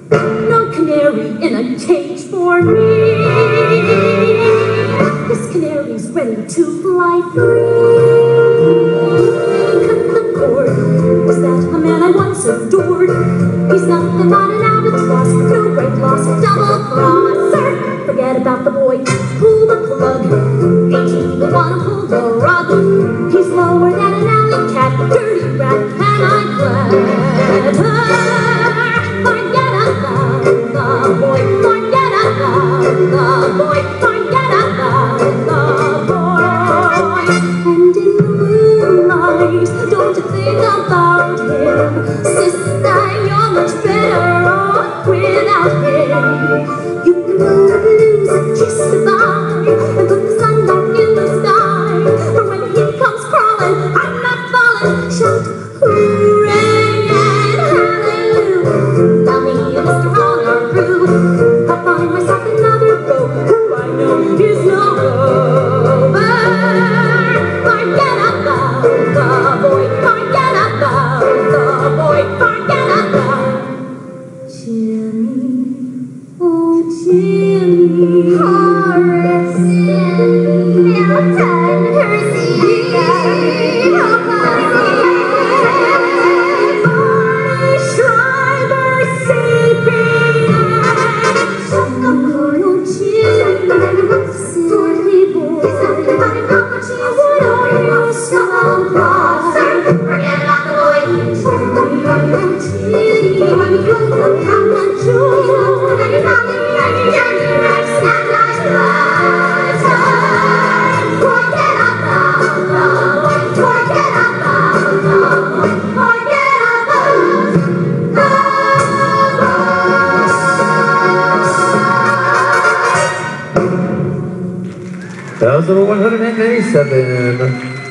No canary in a cage for me. This canary's ready to fly free. Cut the cord. Was that a man I once adored? He's nothing but an albatross, no great loss, double crosser. Forget about the boy, pull the plug. Ain't he the one who pulled the rug? He's lower than an alley cat, dirty rat, and I'm glad. Forget about the boy, forget about the boy, forget about the boy. And in the moonlight, don't you think about him? Sister, you're much better off without him. You can lose a kiss goodbye and put the sun back in the sky. But when he comes crawling, I'm not falling. Shout hooray and hallelujah. Tell me you Mr. Honoroo. I'll find myself another beau who I know is no rover. Forget about the boy, forget about the boy, forget about Jimmy. Oh, Jimmy. Horace, Milton, Percy, Barney, Schreiber, Sapien. Oh, Jimmy, silly boy. What are you so blind? Forget about the boy. That was number 197.